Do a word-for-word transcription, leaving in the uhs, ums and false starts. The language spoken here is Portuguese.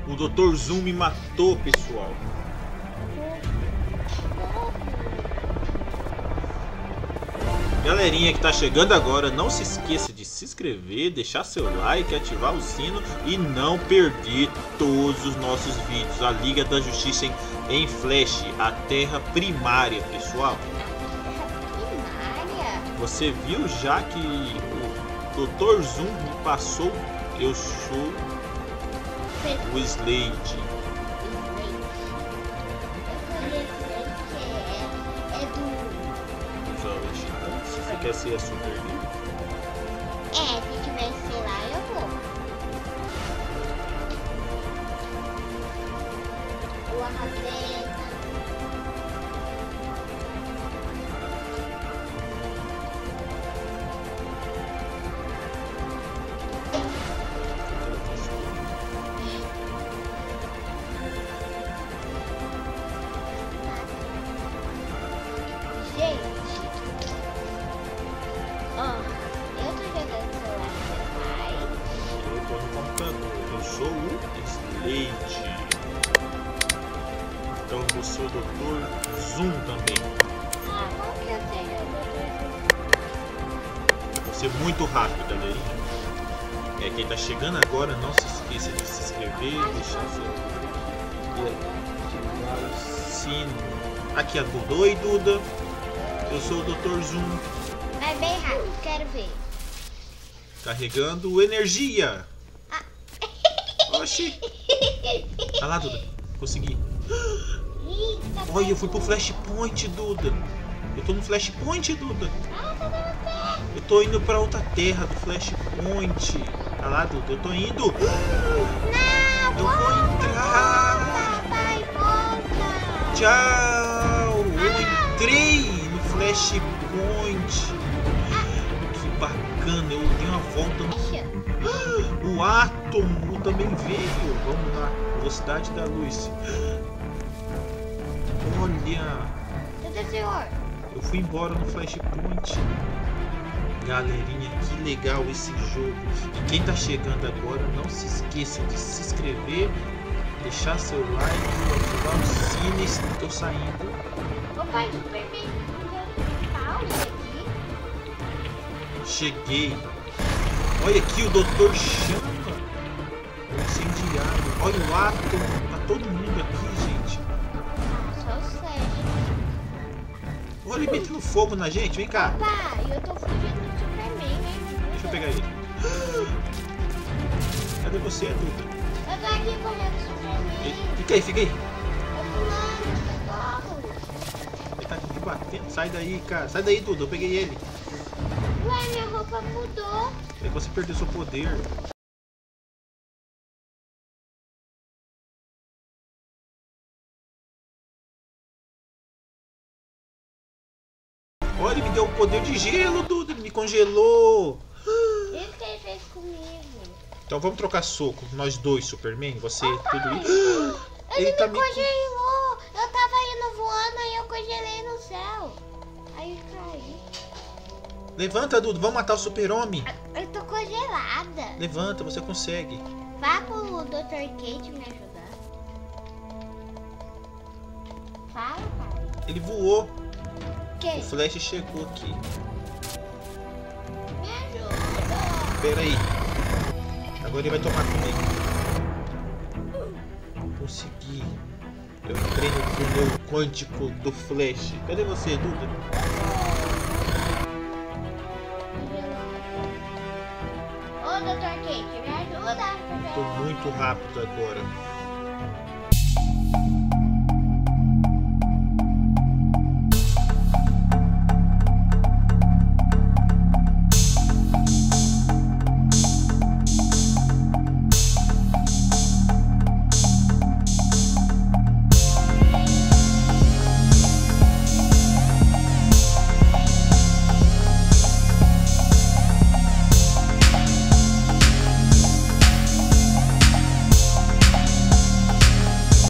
O doutor Zoom me matou, pessoal. Galerinha que tá chegando agora, não se esqueça de se inscrever, deixar seu like, ativar o sino e não perder todos os nossos vídeos. A Liga da Justiça em, em Flash, a Terra Primária, pessoal. Primária? Você viu já que o doutor Zoom me passou? Eu sou o Slade. Quer ser a Super Liga? É, se tiver ser lá, eu vou. O Arraseta. Gente. Eu tô jogando celular demais. Eu tô no computador. Eu sou o Slade. Então eu sou o doutor Zoom também. Ah, como que eu tenho o doutor Zoom? Vou ser muito rápido, galerinha. É, quem tá chegando agora, não se esqueça de se inscrever, deixar seu like e ativar o sino. Aqui é a Duda. Oi, Duda. Eu sou o doutor Zoom. Vai bem rápido, quero ver. Carregando energia. Ah. Oxi. Olha lá, Duda. Consegui. Eita, Olha, eu fui pro Flashpoint, Duda. Eu tô no Flashpoint, Duda. Ah, tá dando certo. Eu tô indo pra outra terra do Flashpoint. Olha lá, Duda. Eu tô indo. Não, Eu vou entrar. volta, vai, volta. Tchau. Eu entrei no Flashpoint. Que bacana. Eu dei uma volta no... O átomo também veio. Vamos lá. Velocidade da luz. Olha. Tudo, senhor. Eu fui embora no Flashpoint. Galerinha, que legal esse jogo. E quem tá chegando agora, não se esqueça de se inscrever, deixar seu like, ativar o sino. Estou saindo. Papai, Superman, pause aqui. Cheguei. Olha aqui o doutor Chama. O incendiário. Olha o átomo. Tá todo mundo aqui, gente. Só o Flash. Olha ele metendo fogo na gente. Vem cá. Papai, eu tô fugindo do Superman, né? Deixa eu pegar ele. Cadê você, Duda? Eu tô aqui correndo do Superman. Fica aí, fica aí. Tô pulando, socorro. Ele tá aqui me batendo. Sai daí, cara. Sai daí, Duda. Eu peguei ele. Ué, minha roupa mudou. É que você perdeu seu poder. Olha, ele me deu o poder de gelo, Duda. Ele me congelou. Isso que ele fez comigo. Então vamos trocar soco. Nós dois, Superman. Você, Papai, tudo isso. Ele, Ele me tá me- congelou. Eu tava indo voando e eu congelei no céu. Aí eu caí. Levanta, Duda. Vamos matar o Super-Homem. Eu tô congelada. Levanta, você consegue. Vá pro doutor Kate me ajudar. Fala, pai. Ele voou. Que? O Flash chegou aqui. Me ajuda. Pera aí. Agora ele vai tomar comigo. Consegui. Eu entrei no túnel quântico do Flash. Cadê você, Duda? Ô, doutor Kate, me ajuda. Tô muito rápido agora.